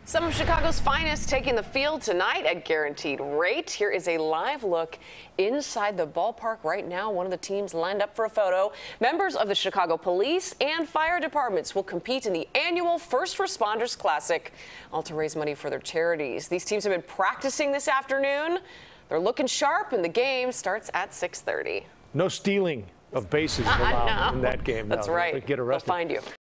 Some of Chicago's finest taking the field tonight at guaranteed rate. Here is a live look inside the ballpark right now. One of the teams lined up for a photo. Members of the Chicago Police and Fire Departments will compete in the annual First Responders Classi, all to raise money for their charities. These teams have been practicing this afternoon. They're looking sharp, and the game starts at 6:30. No stealing of bases allowed in that game. That's right. They get arrested. They'll find you.